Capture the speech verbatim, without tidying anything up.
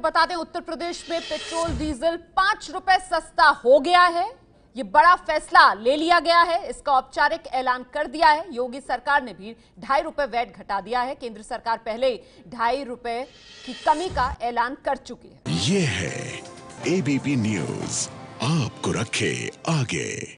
बता दें, उत्तर प्रदेश में पेट्रोल डीजल पांच रुपए सस्ता हो गया है। ये बड़ा फैसला ले लिया गया है, इसका औपचारिक ऐलान कर दिया है। योगी सरकार ने भी ढाई रुपए वैट घटा दिया है। केंद्र सरकार पहले ही ढाई रुपए की कमी का ऐलान कर चुकी है। ये है एबीपी न्यूज, आपको रखे आगे।